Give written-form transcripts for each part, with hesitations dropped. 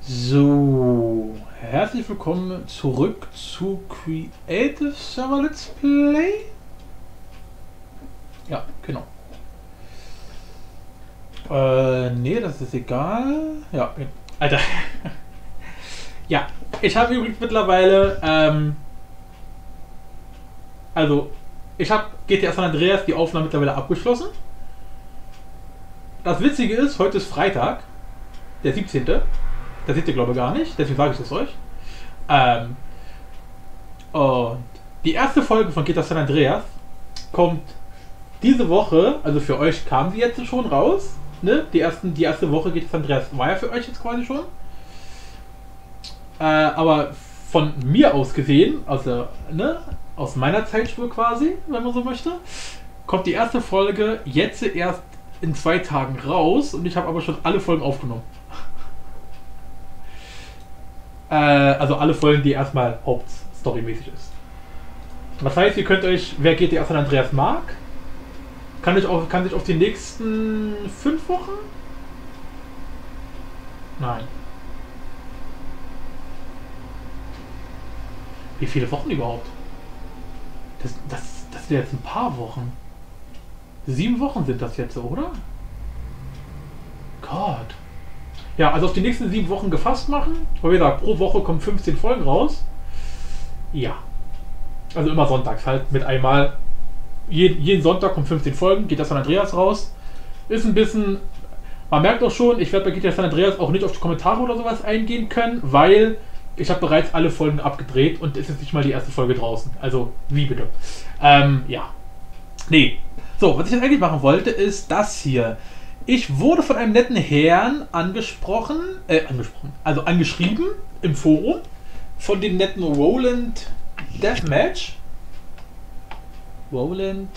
So, herzlich willkommen zurück zu Creative Server Let's Play. Ja, genau. Nee, das ist egal. Ja, Alter. Ja, ich habe übrigens mittlerweile, ich habe GTA San Andreas die Aufnahme mittlerweile abgeschlossen. Das Witzige ist, heute ist Freitag, der 17. Das seht ihr, glaube ich, gar nicht, deswegen sage ich es euch. Und die erste Folge von GTA San Andreas kommt diese Woche, also für euch kam sie jetzt schon raus. Ne? Die erste Woche GTA San Andreas war ja für euch jetzt quasi schon. Aber von mir aus gesehen, also, ne, aus meiner Zeitspur quasi, wenn man so möchte, kommt die erste Folge jetzt erst in 2 Tagen raus und ich habe aber schon alle Folgen aufgenommen. Also alle Folgen, die erstmal hauptstorymäßig ist. Das heißt, ihr könnt euch, wer GTA San Andreas mag, kann sich auf die nächsten 5 Wochen? Nein. Wie viele Wochen überhaupt? Das sind jetzt ein paar Wochen. 7 Wochen sind das jetzt, oder? Gott. Ja, also auf die nächsten 7 Wochen gefasst machen. Wie gesagt, pro Woche kommen 15 Folgen raus. Ja. Also immer sonntags halt mit einmal. Jeden Sonntag kommen 15 Folgen, geht das San Andreas raus. Ist ein bisschen. Man merkt auch schon, ich werde bei GTA San Andreas auch nicht auf die Kommentare oder sowas eingehen können, weil ich habe bereits alle Folgen abgedreht und es ist nicht mal die erste Folge draußen. Also, wie bitte? Ja. Nee. So, was ich jetzt eigentlich machen wollte, ist das hier. Ich wurde von einem netten Herrn angeschrieben im Forum von dem netten Roland Deathmatch. Roland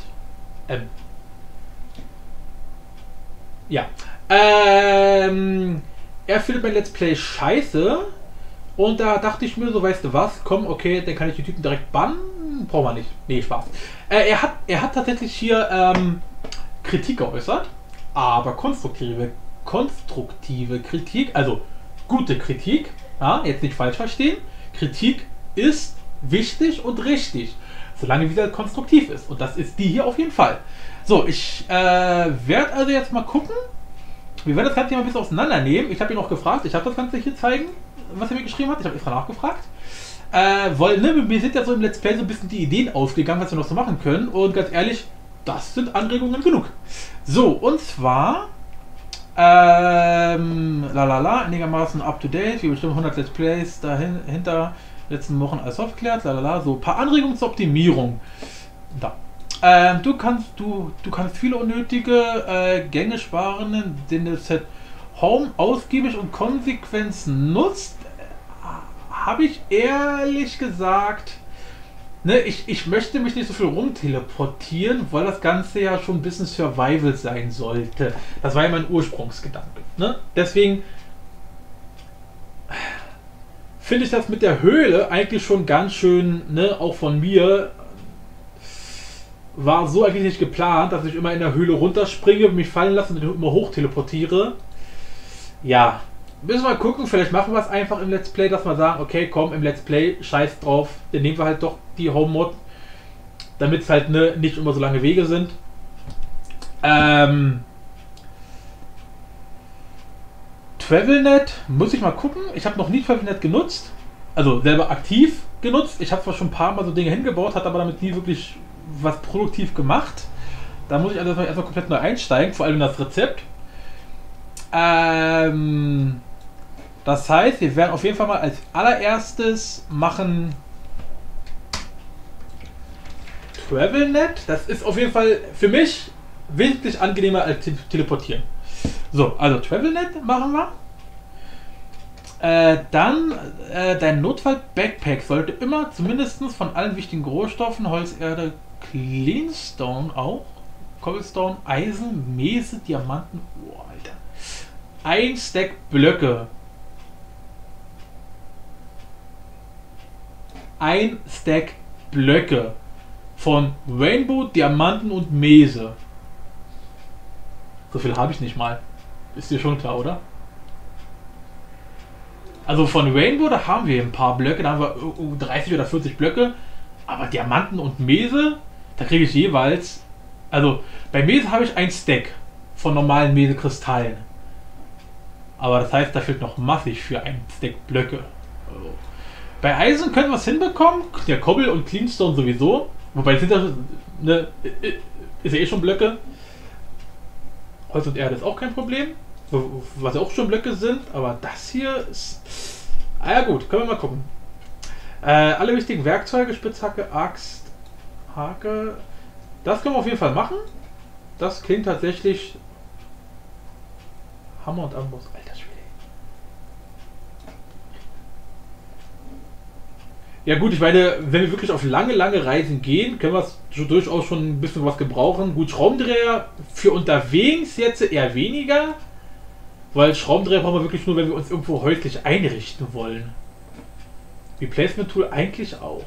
Ja. Er findet mein Let's Play scheiße. Und da dachte ich mir so, weißt du was, komm, okay, dann kann ich die Typen direkt bannen. Braucht man nicht. Nee, Spaß. Er hat tatsächlich hier Kritik geäußert. Aber konstruktive Kritik, also gute Kritik, ja, jetzt nicht falsch verstehen. Kritik ist wichtig und richtig, solange wie sie konstruktiv ist. Und das ist die hier auf jeden Fall. So, ich werde also jetzt mal gucken. Wir werden das Ganze mal ein bisschen auseinandernehmen. Ich habe ihn auch gefragt, ich habe das Ganze hier zeigen, was er mir geschrieben hat. Ich habe extra nachgefragt. Weil, ne, mir sind ja so im Let's Play so ein bisschen die Ideen aufgegangen, was wir noch so machen können. Und ganz ehrlich, das sind Anregungen genug. So, und zwar einigermaßen up to date, wie bestimmt 100 Let's Plays dahinter letzten Wochen alles aufgeklärt, so ein paar Anregungen zur Optimierung. Da. Du kannst viele unnötige Gänge sparen, indem du Set Home ausgiebig und konsequent nutzt. Habe ich ehrlich gesagt. Ne, ich möchte mich nicht so viel rumteleportieren, weil das Ganze ja schon ein bisschen Survival sein sollte. Das war ja mein Ursprungsgedanke. Ne? Deswegen finde ich das mit der Höhle eigentlich schon ganz schön, ne, auch von mir, war so eigentlich nicht geplant, dass ich immer in der Höhle runterspringe, mich fallen lasse und immer hoch teleportiere. Ja. Müssen wir mal gucken, vielleicht machen wir es einfach im Let's Play, dass wir sagen, okay, komm, im Let's Play, scheiß drauf, dann nehmen wir halt doch die Home-Mod, damit es halt ne, nicht immer so lange Wege sind. Travelnet, muss ich mal gucken, ich habe noch nie Travelnet genutzt, also selber aktiv genutzt. Ich habe zwar schon ein paar Mal so Dinge hingebaut, hat aber damit nie wirklich was produktiv gemacht. Da muss ich also erstmal komplett neu einsteigen, vor allem in das Rezept. Das heißt, wir werden auf jeden Fall mal als allererstes machen Travelnet. Das ist auf jeden Fall für mich wesentlich angenehmer als Teleportieren. So, also Travelnet machen wir. Dann dein Notfall-Backpack sollte immer zumindest von allen wichtigen Rohstoffen, Holz, Erde, Cleanstone auch, Cobblestone, Eisen, Mese, Diamanten, oh, Alter. 1 Stack Blöcke. 1 Stack Blöcke von Rainbow, Diamanten und Mese. So viel habe ich nicht mal. Ist dir schon klar, oder? Also von Rainbow, da haben wir ein paar Blöcke, da haben wir 30 oder 40 Blöcke. Aber Diamanten und Mese, da kriege ich jeweils. Also bei Mese habe ich ein Stack von normalen Mese-Kristallen. Aber das heißt, da fehlt noch massig für ein Stack Blöcke. Also, bei Eisen können wir es hinbekommen. Ja, Cobble und Cleanstone sowieso. Wobei sind das, ne, ist ja eh schon Blöcke. Holz und Erde ist auch kein Problem. Was ja auch schon Blöcke sind. Aber das hier ist. Ah ja gut, können wir mal gucken. Alle wichtigen Werkzeuge, Spitzhacke, Axt, Hake. Das können wir auf jeden Fall machen. Das klingt tatsächlich. Hammer und Amboss. Alter Schwede. Ja gut, ich meine, wenn wir wirklich auf lange Reisen gehen, können wir durchaus schon ein bisschen was gebrauchen. Gut, Schraubendreher für unterwegs jetzt eher weniger. Weil Schraubendreher brauchen wir wirklich nur, wenn wir uns irgendwo häuslich einrichten wollen. Replacement Tool eigentlich auch.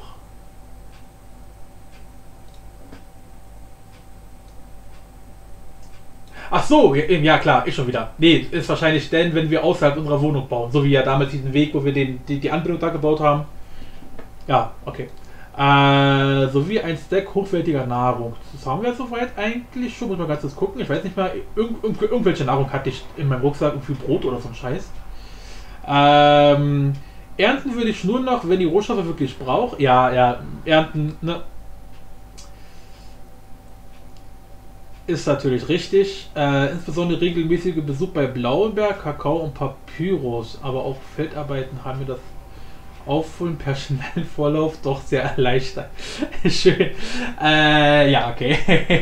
Ach so, ja klar, ich schon wieder. Nee, ist wahrscheinlich denn, wenn wir außerhalb unserer Wohnung bauen. So wie ja damals diesen Weg, wo wir die Anbindung da gebaut haben. Ja, okay. Sowie ein Stack hochwertiger Nahrung. Das haben wir soweit eigentlich schon. Muss man ganz kurz gucken. Ich weiß nicht mehr. Irgendwelche Nahrung hatte ich in meinem Rucksack. Irgendwie Brot oder so ein Scheiß. Ernten würde ich nur noch, wenn die Rohstoffe wirklich brauche. Ja, ernten, ne? Ist natürlich richtig. Insbesondere regelmäßige Besuch bei Blaubeer, Kakao und Papyrus. Aber auch Feldarbeiten haben wir das Auffüllen per schnellen Vorlauf doch sehr erleichtert. Schön. Ja, okay.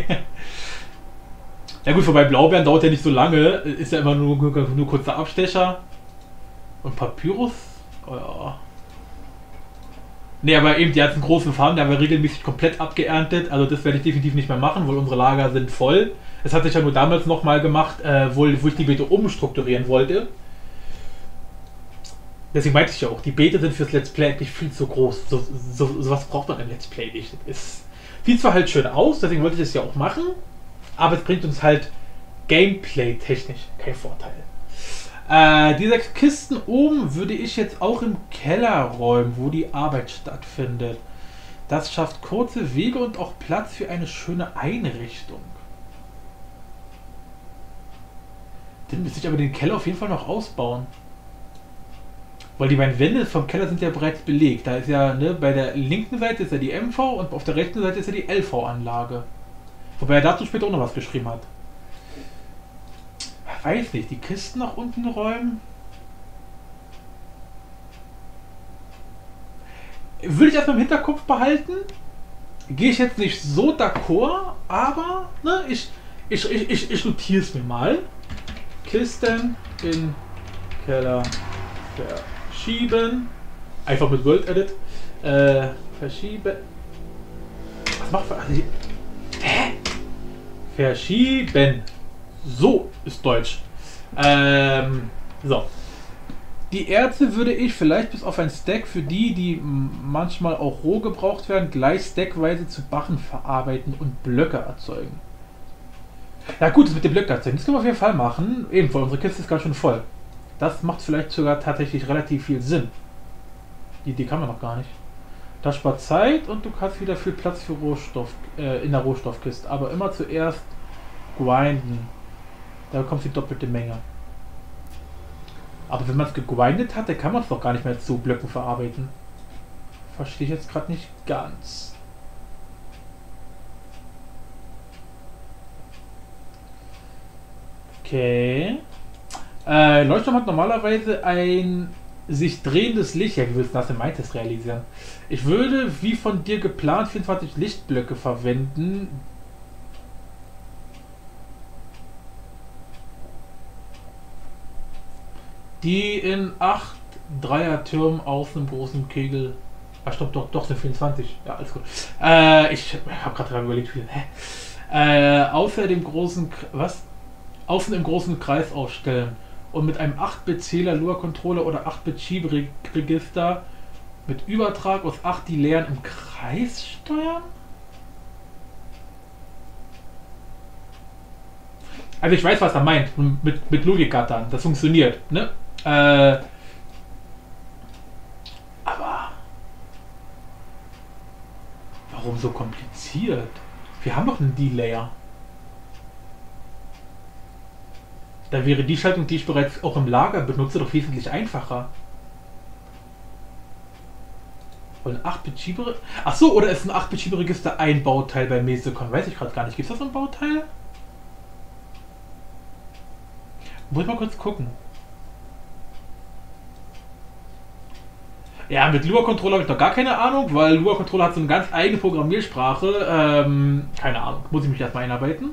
Ja gut, vorbei Blaubeeren dauert ja nicht so lange. Ist ja immer nur kurzer Abstecher. Und Papyrus? Oh ja. Ne, aber eben die ganzen großen Farmen, die haben wir regelmäßig komplett abgeerntet. Also das werde ich definitiv nicht mehr machen, weil unsere Lager sind voll. Das hatte ich ja nur damals nochmal gemacht, wo ich die Beete umstrukturieren wollte. Deswegen meinte ich ja auch, die Beete sind fürs Let's Play eigentlich viel zu groß. Sowas braucht man im Let's Play nicht. Es sieht zwar halt schön aus, deswegen wollte ich das ja auch machen, aber es bringt uns halt Gameplay-technisch keinen Vorteil. Die 6 Kisten oben würde ich jetzt auch im Keller räumen, wo die Arbeit stattfindet. Das schafft kurze Wege und auch Platz für eine schöne Einrichtung. Dann müsste ich aber den Keller auf jeden Fall noch ausbauen. Weil die beiden Wände vom Keller sind ja bereits belegt. Da ist ja, ne, bei der linken Seite ist ja die MV und auf der rechten Seite ist ja die LV-Anlage. Wobei er dazu später auch noch was geschrieben hat. Weiß nicht, die Kisten nach unten räumen. Würde ich erstmal im Hinterkopf behalten. Gehe ich jetzt nicht so d'accord, aber ne, ich notiere es mir mal. Kisten in Keller verschieben. Einfach mit World Edit. Verschieben. Was macht für. Hä? Verschieben. So ist Deutsch. So. Die Erze würde ich vielleicht bis auf ein Stack für die manchmal auch roh gebraucht werden, gleich stackweise zu Barren verarbeiten und Blöcke erzeugen. Ja gut, das mit den Blöcken erzeugen, das können wir auf jeden Fall machen. Eben, weil unsere Kiste ist ganz schön voll. Das macht vielleicht sogar tatsächlich relativ viel Sinn. Die kann man noch gar nicht. Das spart Zeit und du hast wieder viel Platz für Rohstoff in der Rohstoffkiste. Aber immer zuerst grinden. Da bekommst du die doppelte Menge. Aber wenn man es gegrindet hat, dann kann man es doch gar nicht mehr zu Blöcken verarbeiten. Verstehe ich jetzt gerade nicht ganz. Okay. Leuchtturm hat normalerweise ein sich drehendes Licht. Ja, wie willst du das in Mindtest realisieren? Ich würde, wie von dir geplant, 24 Lichtblöcke verwenden. Die in 8 Dreiertürmen aus einem großen Kegel. Ah, stopp, doch, sind 24. Ja, alles gut. Ich habe gerade dran überlegt, wie. Außer dem großen. Was? Außen im großen Kreis aufstellen. Und mit einem 8-Bit-Zähler, Lua-Controller oder 8-Bit-Schieberegister mit Übertrag aus 8 die leeren im Kreis steuern? Also ich weiß, was er meint mit Logikgattern. Das funktioniert, ne? so kompliziert? Wir haben doch einen D-Layer. Da wäre die Schaltung, die ich bereits auch im Lager benutze, doch wesentlich einfacher. Und ein 8-Bit-Schieberegister. Achso, oder ist ein 8-Bit-Schieberegister ein Bauteil bei Mesecon? Weiß ich gerade gar nicht. Gibt es da so ein Bauteil? Muss ich mal kurz gucken. Ja, mit Lua-Controller habe ich noch gar keine Ahnung, weil Lua-Controller hat so eine ganz eigene Programmiersprache. Keine Ahnung, muss ich mich erstmal einarbeiten.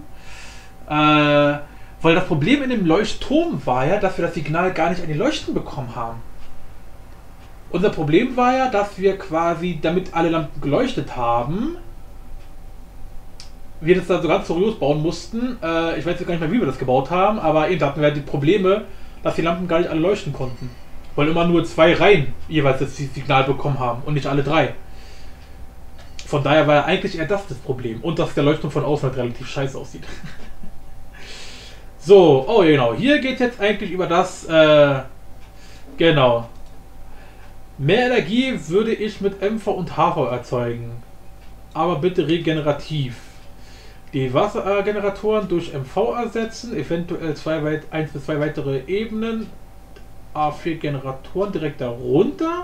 Weil das Problem in dem Leuchtturm war ja, dass wir das Signal gar nicht an die Leuchten bekommen haben. Unser Problem war ja, dass wir quasi, damit alle Lampen geleuchtet haben, wir das da so ganz seriös bauen mussten. Ich weiß jetzt gar nicht mehr, wie wir das gebaut haben, aber eben hatten wir die Probleme, dass die Lampen gar nicht alle leuchten konnten. Weil immer nur 2 Reihen jeweils das Signal bekommen haben und nicht alle 3. Von daher war ja eigentlich eher das Problem. Und dass der Leuchtturm von außen halt relativ scheiße aussieht. So, oh genau, hier geht jetzt eigentlich über das, genau. Mehr Energie würde ich mit MV und HV erzeugen. Aber bitte regenerativ. Die Wassergeneratoren durch MV ersetzen, eventuell 1 bis 2 weitere Ebenen. A4 Generatoren direkt darunter.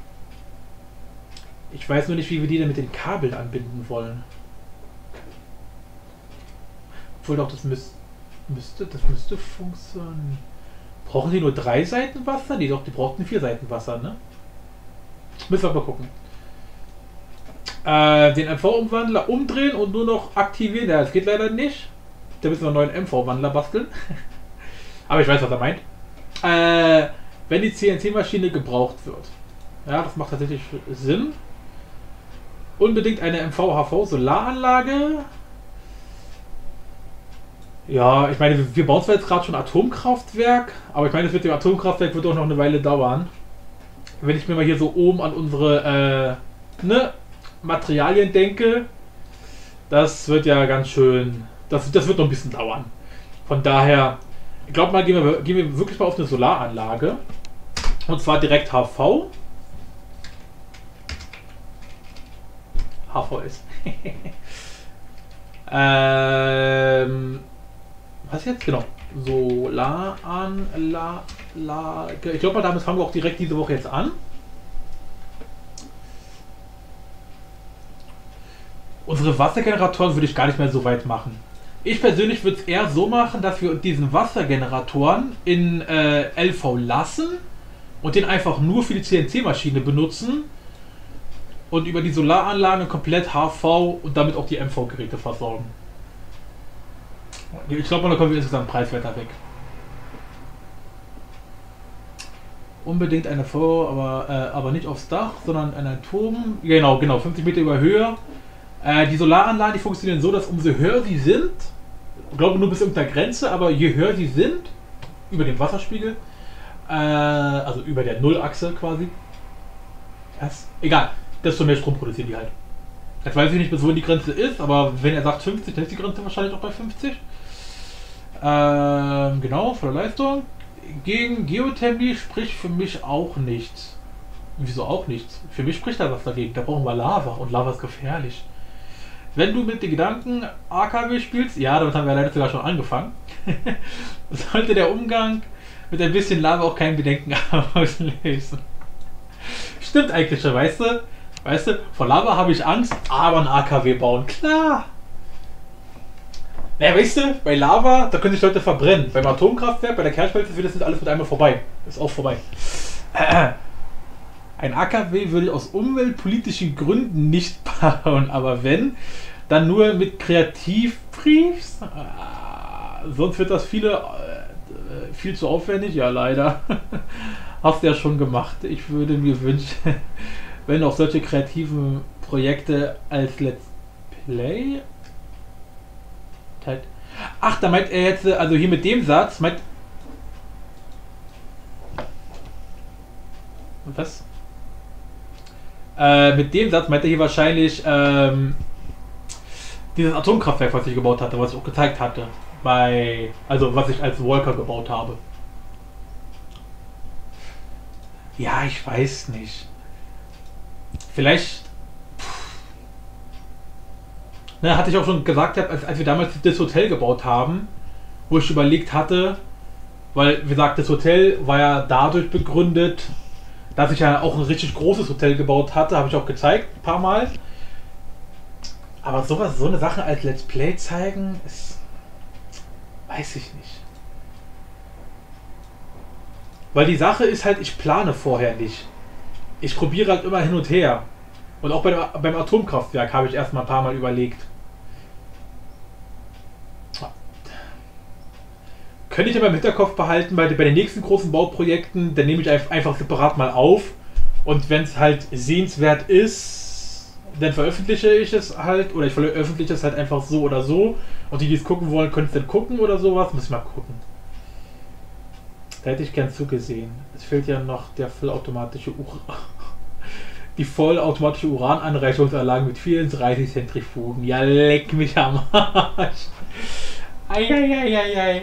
Ich weiß nur nicht, wie wir die denn mit den Kabeln anbinden wollen. Obwohl doch, das müsste funktionieren. Brauchen die nur 3 Seiten Wasser? Nee, doch, die brauchten 4 Seiten Wasser, ne? Müssen wir mal gucken. Den MV-Umwandler umdrehen und nur noch aktivieren. Ja, das geht leider nicht. Da müssen wir einen neuen MV-Wandler basteln. Aber ich weiß, was er meint. Wenn die CNC-Maschine gebraucht wird. Ja, das macht tatsächlich Sinn. Unbedingt eine MV-HV-Solaranlage. Ja, ich meine, wir bauen zwar jetzt gerade schon Atomkraftwerk, aber ich meine, das mit dem Atomkraftwerk wird auch noch eine Weile dauern. Wenn ich mir mal hier so oben an unsere Materialien denke, das wird ja ganz schön, das wird noch ein bisschen dauern. Von daher, ich glaube mal, gehen wir wirklich mal auf eine Solaranlage. Und zwar direkt HV. HVS. Was jetzt? Genau. Solaranlage. Ich glaube, damit fangen wir auch direkt diese Woche jetzt an. Unsere Wassergeneratoren würde ich gar nicht mehr so weit machen. Ich persönlich würde es eher so machen, dass wir diesen Wassergeneratoren in LV lassen und den einfach nur für die CNC-Maschine benutzen und über die Solaranlage komplett HV und damit auch die MV-Geräte versorgen. Ich glaube, da kommen wir insgesamt preiswerter weg. Unbedingt eine V, aber nicht aufs Dach, sondern einen Turm. Genau, 50 Meter über Höhe. Die Solaranlagen, die funktionieren so, dass umso höher sie sind, ich glaube nur bis irgendeiner Grenze, aber je höher sie sind, über dem Wasserspiegel, also über der Nullachse quasi, egal, desto mehr Strom produzieren die halt. Jetzt weiß ich nicht, bis wohin die Grenze ist, aber wenn er sagt 50, dann ist die Grenze wahrscheinlich auch bei 50. Genau, volle Leistung. Gegen Geothermie spricht für mich auch nichts. Wieso auch nichts? Für mich spricht da was dagegen. Da brauchen wir Lava und Lava ist gefährlich. Wenn du mit den Gedanken AKW spielst, ja, damit haben wir leider sogar schon angefangen, sollte der Umgang mit ein bisschen Lava auch kein Bedenken auslösen. Stimmt eigentlich schon, weißt du? Vor Lava habe ich Angst, aber ein AKW bauen, klar. Naja, weißt du, bei Lava, da können sich Leute verbrennen. Beim Atomkraftwerk, bei der Kernspaltung wird das alles mit einmal vorbei. Ist auch vorbei. Ein AKW würde ich aus umweltpolitischen Gründen nicht bauen, aber wenn, dann nur mit Kreativbriefs. Sonst wird das viel zu aufwendig. Ja, leider. Hast du ja schon gemacht. Ich würde mir wünschen, wenn auch solche kreativen Projekte als Let's Play. Ach, da meint er jetzt, also hier mit dem Satz, meint. Was? Mit dem Satz meint er hier wahrscheinlich dieses Atomkraftwerk, was ich gebaut hatte, was ich auch gezeigt hatte. Also was ich als Walker gebaut habe. Ja, ich weiß nicht. Vielleicht. Ne, hatte ich auch schon gesagt, als wir damals das Hotel gebaut haben, wo ich überlegt hatte, weil, wie gesagt, das Hotel war ja dadurch begründet, dass ich ja auch ein richtig großes Hotel gebaut hatte, habe ich auch gezeigt, ein paar Mal. Aber sowas, so eine Sache als Let's Play zeigen, ist, weiß ich nicht. Weil die Sache ist halt, ich plane vorher nicht. Ich probiere halt immer hin und her. Und auch beim Atomkraftwerk habe ich erstmal ein paar Mal überlegt. Könnte ich aber im Hinterkopf behalten, bei den nächsten großen Bauprojekten, dann nehme ich einfach separat mal auf. Und wenn es halt sehenswert ist, dann veröffentliche ich es halt. Oder ich veröffentliche es halt einfach so oder so. Und die es gucken wollen, können es dann gucken oder sowas. Muss ich mal gucken. Da hätte ich gern zugesehen. Es fehlt ja noch der vollautomatische die vollautomatische Urananreichungsanlage mit 34 Zentrifugen. Ja, leck mich am Arsch. Eieieiei.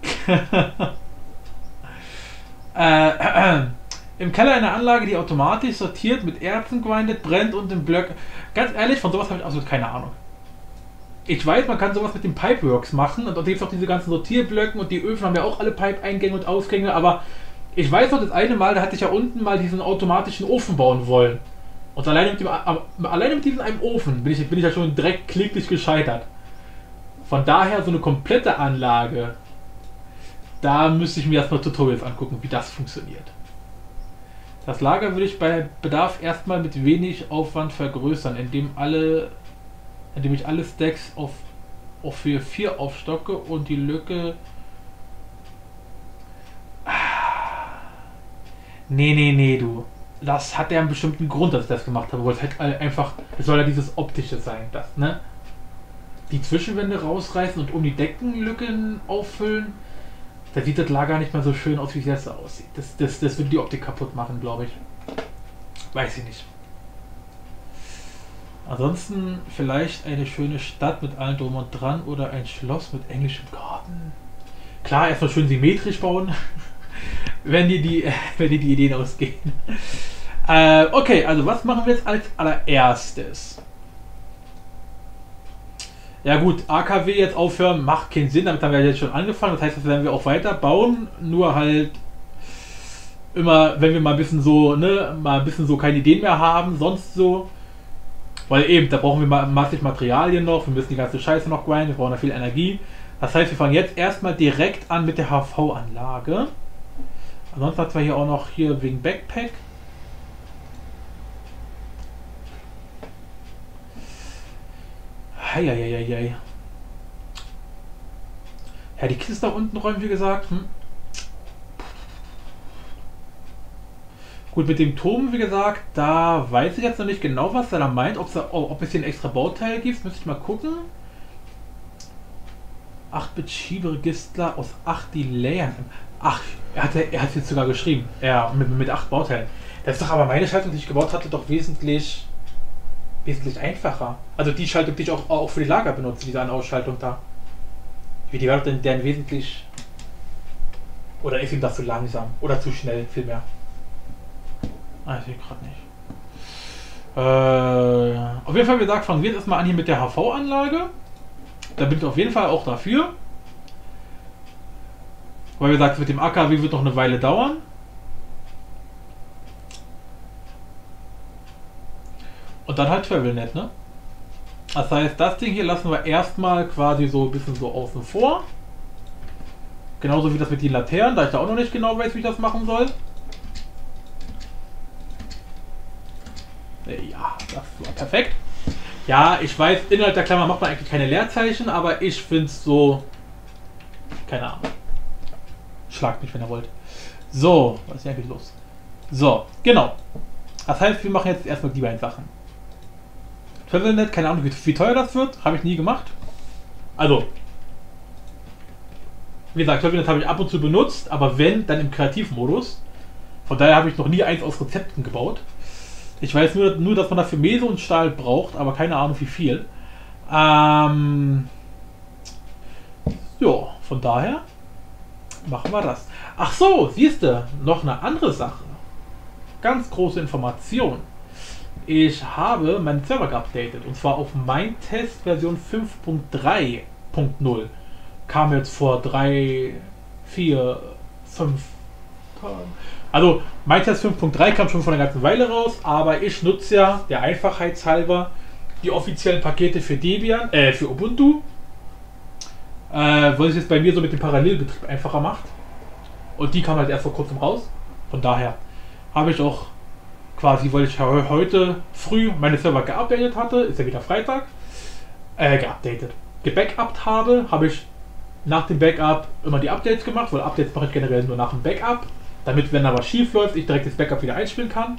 Im Keller einer Anlage, die automatisch sortiert, mit Erzen grindet, brennt und in Blöcken. Ganz ehrlich, von sowas habe ich absolut keine Ahnung. Ich weiß, man kann sowas mit den Pipeworks machen und dort gibt es auch diese ganzen Sortierblöcken und die Öfen haben ja auch alle Pipe-Eingänge und Ausgänge, aber ich weiß noch, das eine Mal, da hatte ich ja unten mal diesen automatischen Ofen bauen wollen. Und alleine mit diesem einen Ofen bin ich ja schon direkt kläglich gescheitert. Von daher so eine komplette Anlage, da müsste ich mir erstmal Tutorials angucken, wie das funktioniert. Das Lager würde ich bei Bedarf erstmal mit wenig Aufwand vergrößern, indem ich alle Stacks auf für 4 aufstocke und die Lücke... Nee, du. Das hat ja einen bestimmten Grund, dass ich das gemacht habe. Weil es halt einfach... Es soll ja dieses Optische sein, das, ne? Die Zwischenwände rausreißen und um die Deckenlücken auffüllen, da sieht das Lager nicht mehr so schön aus, wie es jetzt aussieht. Das würde die Optik kaputt machen, glaube ich. Weiß ich nicht. Ansonsten vielleicht eine schöne Stadt mit allem drum und dran oder ein Schloss mit englischem Garten. Klar, erstmal schön symmetrisch bauen, wenn dir die Ideen ausgehen. Okay, also was machen wir jetzt als allererstes? Ja gut, AKW jetzt aufhören macht keinen Sinn, damit haben wir jetzt schon angefangen. Das heißt, das werden wir auch weiter bauen, nur halt immer, wenn wir mal ein bisschen so, ne, keine Ideen mehr haben, sonst so. Weil eben, da brauchen wir massig Materialien noch, wir müssen die ganze Scheiße noch grinden, wir brauchen da viel Energie. Das heißt, wir fangen jetzt erstmal direkt an mit der HV-Anlage. Ansonsten hat wir hier auch noch hier wegen Backpack. Heieieiei. Ja, die Kiste da unten räumen, wie gesagt. Gut, mit dem Turm, wie gesagt, da weiß ich jetzt noch nicht genau, was er da meint. Ob es hier ein extra Bauteil gibt, müsste ich mal gucken. 8-Bit-Schieberegister aus 8 Delayern. Ach, er hat jetzt sogar geschrieben. Ja, mit 8 Bauteilen. Das ist doch aber meine Schaltung, die ich gebaut hatte, doch wesentlich einfacher. Also die Schaltung, die ich auch für die Lager benutze, diese An-Ausschaltung da. Die war doch denn wesentlich... Oder ist ihm das zu langsam? Oder zu schnell, vielmehr. Ich sehe gerade nicht. Auf jeden Fall, wie gesagt, fangen wir jetzt erstmal an hier mit der HV-Anlage. Da bin ich auf jeden Fall auch dafür. Weil, wie gesagt, mit dem AKW wird noch eine Weile dauern. Und dann halt Travelnet, ne? Das heißt, das Ding hier lassen wir erstmal quasi so ein bisschen so außen vor. Genauso wie das mit den Laternen, da ich da auch noch nicht genau weiß, wie ich das machen soll. Ja, das war perfekt. Ja, ich weiß, innerhalb der Klammer macht man eigentlich keine Leerzeichen, aber ich finde es so... Keine Ahnung. Schlagt mich, wenn ihr wollt. So, was ist hier eigentlich los? So, genau. Das heißt, wir machen jetzt erstmal die beiden Sachen. Travelnet, keine Ahnung, wie teuer das wird. Habe ich nie gemacht. Also, wie gesagt, Travelnet habe ich ab und zu benutzt, aber wenn, dann im Kreativmodus. Von daher habe ich noch nie eins aus Rezepten gebaut. Ich weiß nur, dass man dafür Mese und Stahl braucht, aber keine Ahnung wie viel. Ja, von daher machen wir das. Ach so, siehst du, noch eine andere Sache. Ganz große Information. Ich habe meinen Server geupdatet und zwar auf Mindtest Version 5.3.0. Kam jetzt vor 3, 4, 5 Tagen. Also Mindtest 5.3 kam schon vor einer ganzen Weile raus, aber ich nutze ja der Einfachheitshalber die offiziellen Pakete für Debian, für Ubuntu, weil es jetzt bei mir so mit dem Parallelbetrieb einfacher macht. Und die kam halt erst vor kurzem raus. Von daher habe ich auch quasi, weil ich heute früh meine Server geupdatet hatte, ist ja wieder Freitag, gebackupt habe ich nach dem Backup immer die Updates gemacht, weil Updates mache ich generell nur nach dem Backup, damit, wenn da was schief läuft, ich direkt das Backup wieder einspielen kann.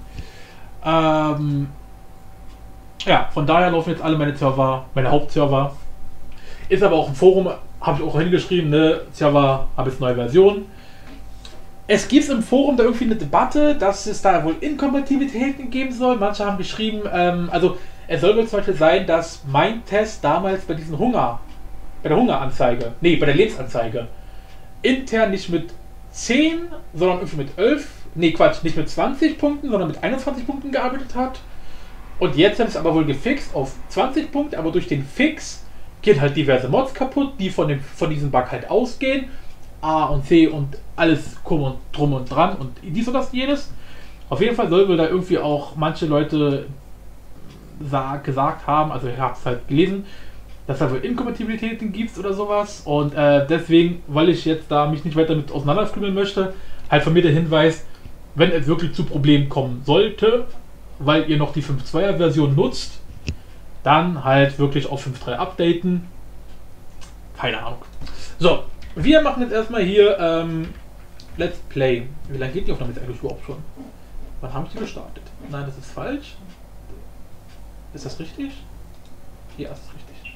Ja, von daher laufen jetzt alle meine Server, meine Hauptserver. Ist aber auch im Forum, habe ich auch hingeschrieben, ne, Server habe jetzt neue Version. Es gibt im Forum da irgendwie eine Debatte, dass es da wohl Inkompatibilitäten geben soll. Manche haben geschrieben, also es soll wohl zum Beispiel sein, dass mein Test damals bei diesem bei der Hungeranzeige, nee, bei der Lebensanzeige, intern nicht mit 10, sondern irgendwie mit 11, nee Quatsch, nicht mit 20 Punkten, sondern mit 21 Punkten gearbeitet hat. Und jetzt haben sie es aber wohl gefixt auf 20 Punkte, aber durch den Fix gehen halt diverse Mods kaputt, die von diesem Bug halt ausgehen. A und C und alles drum und dran und dies und das jedes. Auf jeden Fall soll wohl da irgendwie auch manche Leute gesagt haben, also ich habe es halt gelesen, dass da wohl Inkompatibilitäten gibt oder sowas. Und deswegen, weil ich jetzt da mich nicht weiter mit auseinanderfriemeln möchte, halt von mir der Hinweis, wenn es wirklich zu Problemen kommen sollte, weil ihr noch die 5.2er Version nutzt, dann halt wirklich auf 5.3 updaten. Keine Ahnung. So, wir machen jetzt erstmal hier Let's Play. Wie lange geht die Aufnahme jetzt eigentlich überhaupt schon? Wann haben sie gestartet? Nein, das ist falsch. Ist das richtig? Ja, das ist richtig.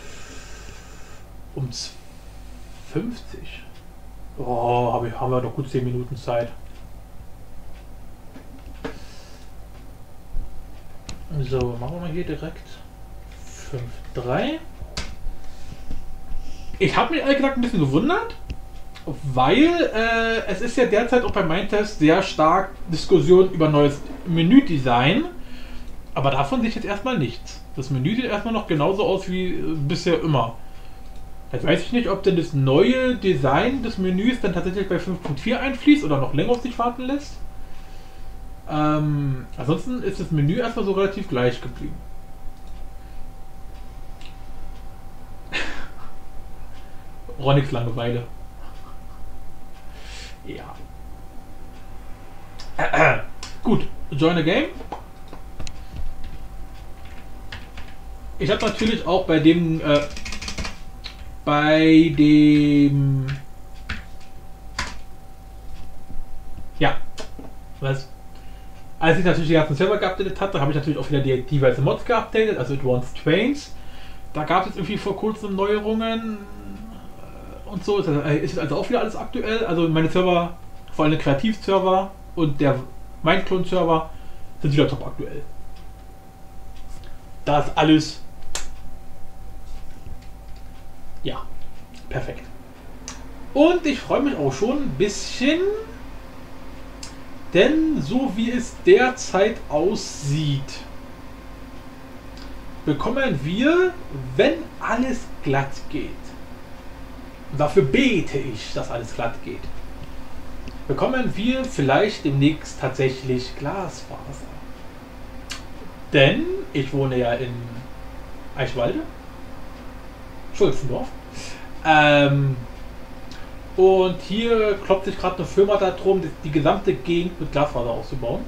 Um 50. Oh, haben wir noch gut 10 Minuten Zeit. So, machen wir mal hier direkt 5.3. Ich habe mich ehrlich gesagt ein bisschen gewundert, weil es ist ja derzeit auch bei Mindtest sehr stark Diskussion über neues Menüdesign, aber davon sehe ich jetzt erstmal nichts. Das Menü sieht erstmal noch genauso aus wie bisher immer. Jetzt weiß ich nicht, ob denn das neue Design des Menüs dann tatsächlich bei 5.4 einfließt oder noch länger auf sich warten lässt. Ansonsten ist das Menü erstmal so relativ gleich geblieben. Ronix Langeweile. Ja. Gut, join a game. Ich habe natürlich auch bei dem ja, was? Als ich natürlich die ganzen Server geupdatet hatte, habe ich natürlich auch wieder die diverse Mods geupdatet, also Advanced Trains. Da gab es jetzt irgendwie vor kurzem Neuerungen und so. Ist also auch wieder alles aktuell. Also meine Server, vor allem der Kreativserver und der Mindclone-Server sind wieder top aktuell. Da ist alles, ja, perfekt. Und ich freue mich auch schon ein bisschen, denn so wie es derzeit aussieht, bekommen wir, wenn alles glatt geht, und dafür bete ich, dass alles glatt geht, bekommen wir vielleicht demnächst tatsächlich Glasfaser. Denn ich wohne ja in Eichwalde, Schulzendorf. Und hier klopft sich gerade eine Firma darum, die gesamte Gegend mit Glasfaser auszubauen.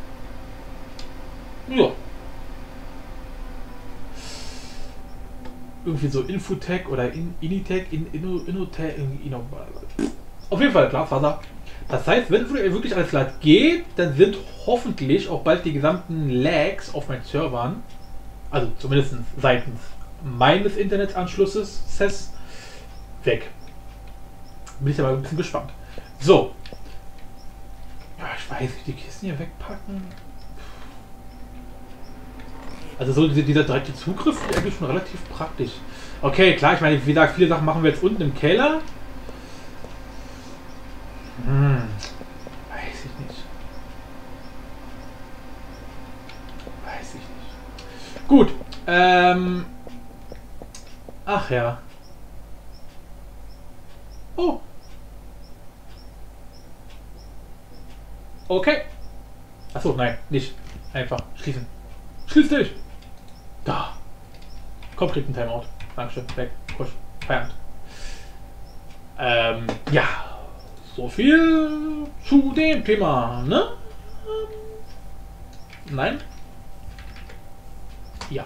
Ja. Irgendwie so Infotech oder Initech, Innotech, auf jeden Fall Glasfaser. Das heißt, wenn wirklich alles glatt geht, dann sind hoffentlich auch bald die gesamten Lags auf meinen Servern, also zumindest seitens meines Internetanschlusses, weg. Bin ich aber ein bisschen gespannt. So. Ja, ich weiß nicht, die Kisten hier wegpacken. Also so dieser direkte Zugriff ist eigentlich schon relativ praktisch. Okay, klar, ich meine, wie gesagt, viele Sachen machen wir jetzt unten im Keller. Weiß ich nicht. Weiß ich Gut. Ach ja. Oh. Okay. Achso, nein, nicht. Einfach schließen. Schließ dich! Da. Komm, kriegt ein Timeout. Dankeschön. Weg. Kusch. Feierabend. Ja. So viel zu dem Thema, ne? Nein? Ja.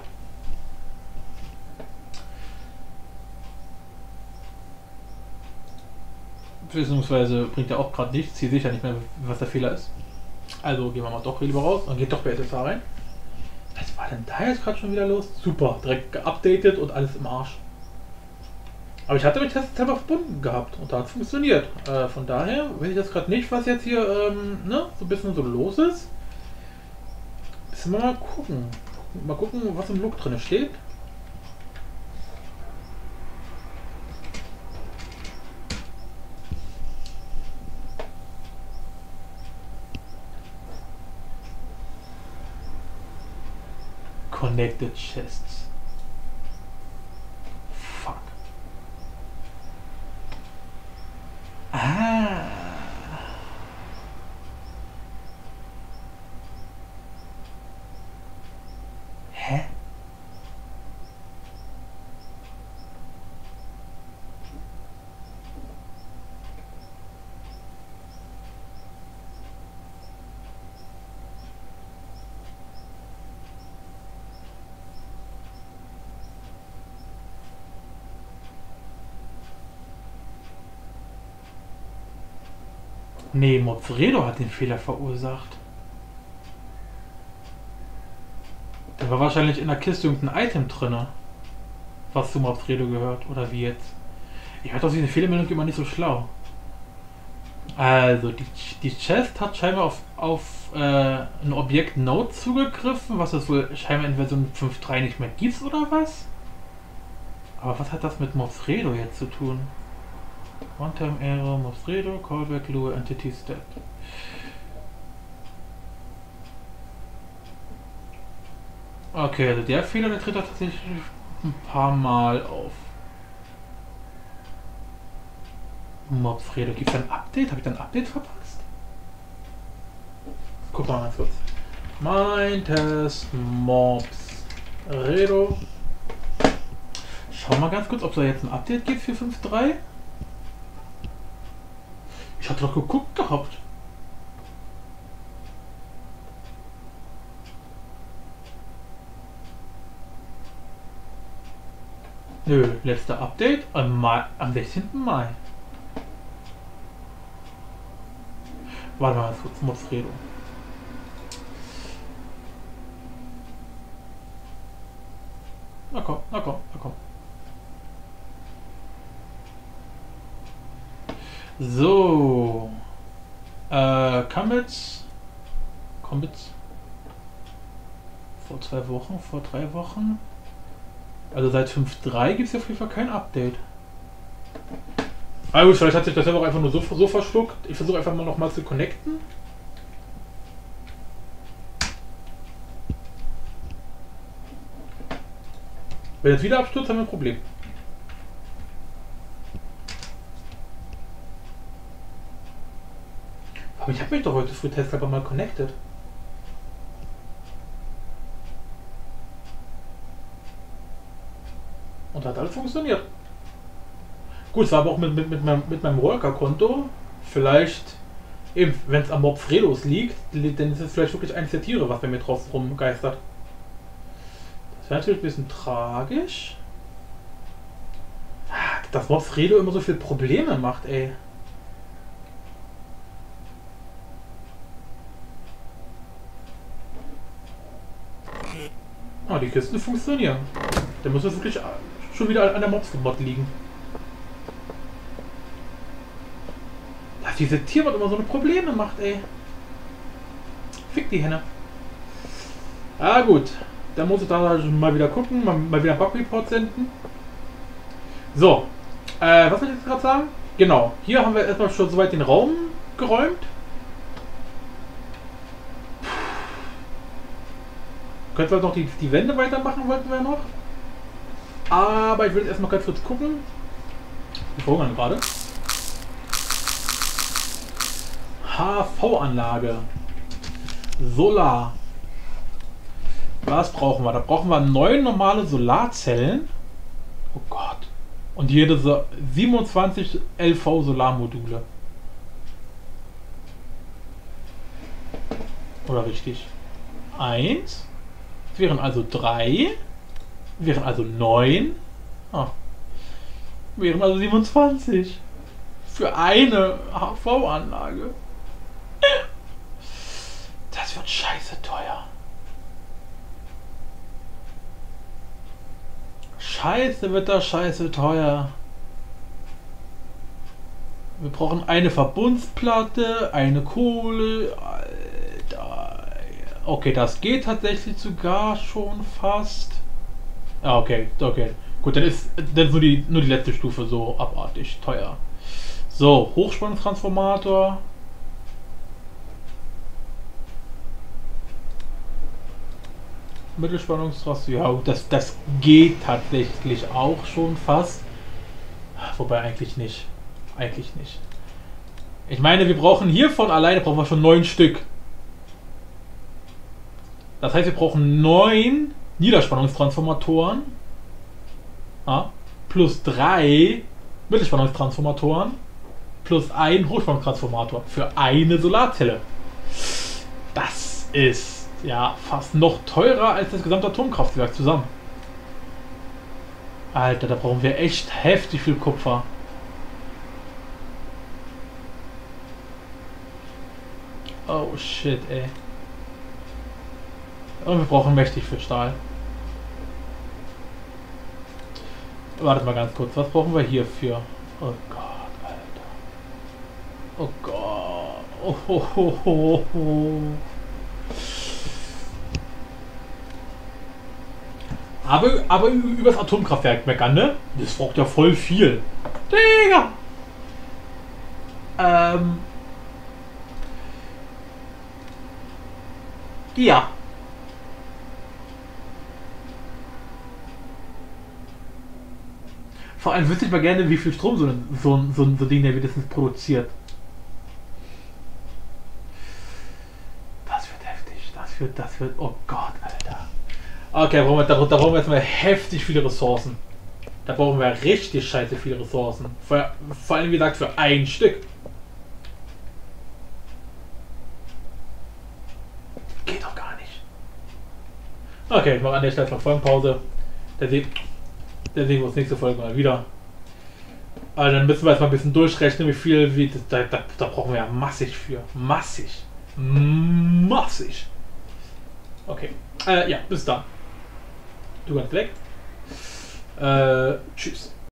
Beziehungsweise bringt er auch gerade nichts. Hier sehe ich ja nicht mehr, was der Fehler ist. Also gehen wir mal doch lieber raus und geht doch bei SSH rein. Was war denn da jetzt gerade schon wieder los? Super, direkt geupdatet und alles im Arsch. Aber ich hatte den Test selber verbunden gehabt und da hat es funktioniert. Von daher weiß ich das gerade nicht, was jetzt hier ne, so ein bisschen so los ist. Müssen wir mal gucken. Mal gucken, was im Log drin steht. Connected chests. Fuck. Ah. Hä? Nee, Mozredo hat den Fehler verursacht. Da war wahrscheinlich in der Kiste irgendein Item drin, was zu Mozredo gehört. Oder wie jetzt? Ich weiß doch, diese Fehlermeldung immer nicht so schlau. Also, die Chest hat scheinbar auf ein Objekt Node zugegriffen, was es wohl scheinbar in Version 5.3 nicht mehr gibt, oder was? Aber was hat das mit Mozredo jetzt zu tun? One-Time Error, Mozredo, Callback, Lua, Entity Stat. Okay, also der Fehler, der tritt tatsächlich ein paar Mal auf. Mozredo, gibt es ein Update? Habe ich da ein Update verpasst? Guck mal ganz kurz. Mein Test Mozredo. Schau mal ganz kurz, ob es da jetzt ein Update gibt für 5.3. Ich hatte doch geguckt gehabt. Nö, letzter Update am 16. Mai. Warte mal, kurz Mozredo. Na komm, na komm, na komm. So. Commits. Vor 2 Wochen, vor 3 Wochen. Also seit 5.3 gibt es ja auf jeden Fall kein Update. Ah gut, vielleicht hat sich das ja auch einfach nur so verschluckt. Ich versuche einfach mal nochmal zu connecten. Wenn jetzt wieder abstürzt, haben wir ein Problem. Aber ich habe mich doch heute früh Testcamper mal connected. Und hat alles funktioniert. Gut, es war aber auch mit meinem Worker-Konto. Vielleicht, eben, wenn es am Mozredos liegt, dann ist es vielleicht wirklich eines der Tiere, was bei mir draußen rumgeistert. Das wäre natürlich ein bisschen tragisch. Dass Mozredo immer so viele Probleme macht, ey. Ah, die Kisten funktionieren. Da muss es wirklich schon wieder an der Mobs-Mod liegen. Dass diese Tiermod immer so eine Probleme macht, ey. Fick die Henne. Ah gut, dann muss ich da mal wieder gucken, mal wieder einen Bug-Report senden. So, was soll ich jetzt gerade sagen? Genau, hier haben wir erstmal schon soweit den Raum geräumt. Könnten wir noch die Wände weitermachen, wollten wir noch. Aber ich will jetzt erstmal ganz kurz gucken. Wir verhungern gerade. HV-Anlage. Solar. Was brauchen wir? Da brauchen wir 9 normale Solarzellen. Oh Gott. Und jede 27 LV Solarmodule. Oder richtig? 1. Wären also 3. Wären also 9. Ah. Wären also 27. Für eine HV-Anlage. Das wird scheiße teuer. Scheiße wird das scheiße teuer. Wir brauchen eine Verbundsplatte, eine Kohle. Alter. Okay, das geht tatsächlich sogar schon fast. Ja, okay. Gut, dann ist nur die letzte Stufe so abartig teuer. So, Hochspannungstransformator. Mittelspannungstransformator. Ja, das geht tatsächlich auch schon fast. Wobei eigentlich nicht. Ich meine, wir brauchen hiervon alleine brauchen wir schon 9 Stück. Das heißt, wir brauchen 9 Niederspannungstransformatoren. Ja, plus 3 Mittelspannungstransformatoren. Plus 1 Hochspannungstransformator für eine Solarzelle. Das ist ja fast noch teurer als das gesamte Atomkraftwerk zusammen. Alter, da brauchen wir echt heftig viel Kupfer. Oh shit, ey. Und wir brauchen mächtig viel Stahl. Wartet mal ganz kurz, was brauchen wir hierfür? Oh Gott, Alter. Oh Gott. Oh, ho, ho, ho, ho. Aber übers Atomkraftwerk meckern, ne? Das braucht ja voll viel. Digga! Ja. Vor allem wüsste ich mal gerne, wie viel Strom so ein Ding der wenigstens produziert. Das wird heftig. Das wird. Oh Gott, Alter. Okay, da brauchen wir jetzt mal heftig viele Ressourcen. Da brauchen wir richtig scheiße viele Ressourcen. Vor allem, wie gesagt, für ein Stück. Geht doch gar nicht. Okay, ich mache an der Stelle noch Folgenpause. Da sehen wir uns nächste Folge mal wieder. Also dann müssen wir jetzt mal ein bisschen durchrechnen, wie viel. Da brauchen wir ja massig für. Massig. Okay. Ja, bis dann. Du kannst weg. Tschüss.